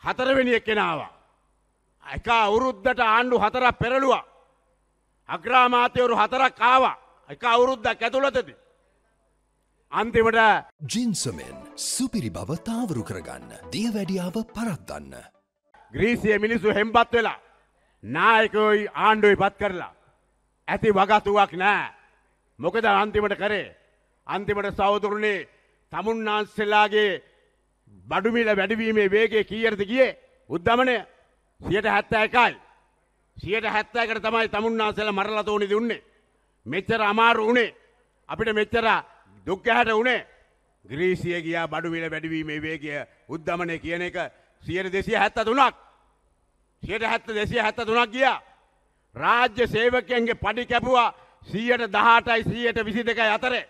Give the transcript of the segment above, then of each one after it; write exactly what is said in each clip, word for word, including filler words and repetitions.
හතරවෙනි එක්කෙනා ආවා. එක අවුරුද්දට ආණ්ඩු හතරක් පෙරළුවා. අග්‍රාමාත්‍යවරු හතරක් ආවා. එක අවුරුද්දක් ඇතුළතදී. අන්තිමට ජින්සමෙන් සුපිරි බව තාවරු කරගන්න. දියවැඩියාව පරද්දන්න. ග්‍රීසියේ මිනිස්සු හෙම්බත් වෙලා නායකයෝයි ආණ්ඩුවයි පත් කරලා ඇති වගතුවක් නෑ. මොකද අන්තිමට කරේ? අන්තිමට සහෝදරුනේ තමුන්නාන්සලාගේ බඩුමිල වැඩිවීමේ වේගය කීයටද ගියේ? උද්දමනය සියයට හැත්තෑ එකයි. සියයට හැත්තෑ එකට තමයි තමුන්නාන්සලා මරලා තෝනි දුන්නේ. මෙච්චර අමාරු වුණේ. අපිට මෙච්චර දුක් ගැහැට වුණේ. ග්‍රීසිය ගියා බඩුමිල වැඩිවීමේ වේගය උද්දමනය කියන එක සියයට දෙසිය හැත්තෑ තුනක්. සියයට හැත්තෑ දෙසිය හැත්තෑ තුනක් ගියා. රාජ්‍ය සේවකයන්ගේ පඩි කැපුවා සියයට දහඅටයි සියයට විසි දෙකයි අතරේ.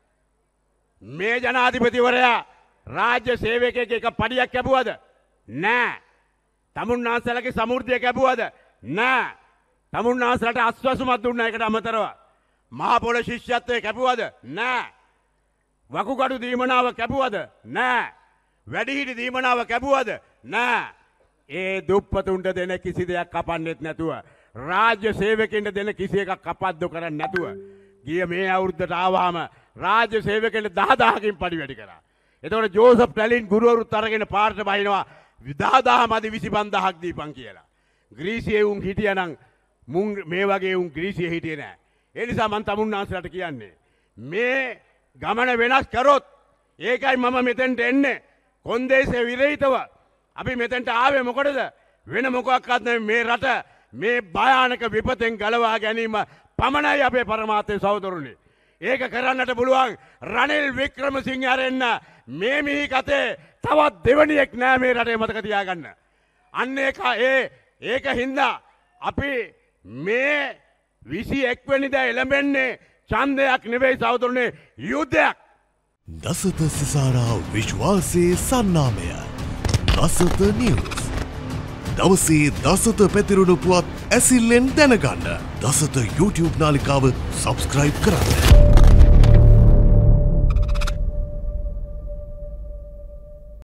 මේ ජනාධිපතිවරයා රාජ්‍ය සේවකයෙක් එක පඩියක් කැපුවද? නෑ. තමුන්නාන්සලගේ සමෘද්ධිය කැපුවද? නෑ. තමුන්නාන්සලට අස්වැසුමක් දුන්නා එකට අමතරව. මහා පොළ ශිෂ්‍යත්වයේ කැපුවද? නෑ. වකුගඩු දීමනාව කැපුවද? නෑ. වැඩිහිටි දීමනාව කැපුවද? නෑ. ඒ දුප්පතුන්ට දෙන කිසි දෙයක් කපන්නෙත් නැතුව රාජ්‍ය සේවකයන්ට දෙන කිසි එකක් කපද්දු කරන්නේ නැතුව ගිය මේ අවුරුද්දට ආවහම රාජ්‍ය සේවකයන්ට දහ දහකින් පඩි වැඩි කරා. එතකොට ජෝසප් ටැලින් ගුරුවරුත් අරගෙන පාරට බහිනවා දහ දහ මදි විසි පන්දාහක් දීපන් කියලා. ග්‍රීසියේ උන් හිටියනම් මුන් මේ වගේ උන් ග්‍රීසියේ හිටියේ නෑ. ඒ නිසා මම තමුන්නාන්සලට කියන්නේ මේ ගමන වෙනස් කරොත් ඒකයි මම මෙතෙන්ට එන්නේ. කොන්දේසේ විරහිතව අපි මෙතෙන්ට ආවේ මොකටද? වෙන මොකක්වත් නෙමෙයි මේ රට මේ භයානක විපතෙන් ගලවා ගැනීම පමණයි අපේ පරමාර්ථය සහෝදරුනි. ඒක කරන්නට පුළුවන් රනිල් වික්‍රමසිංහ ආරෙන්න මේ මිහි කතේ තවත් දෙවණියෙක් නෑ මේ රටේ මතක තියාගන්න. අන්න ඒක ඒ ඒක හින්දා අපි මේ විසි එක් වෙනිදා එළඹෙන්නේ ඡන්දයක් නෙවෙයි සහෝදරුනි යුද්ධයක්. දසත සිසාරා විශ්වාසයේ සන්නාමය. දසත නිවුස්. දවසේ දසත පැතිරුණු පුවත් ඇසිල්ලෙන් දැනගන්න. දසත YouTube නාලිකාව සබස්ක්‍රයිබ් කරන්න.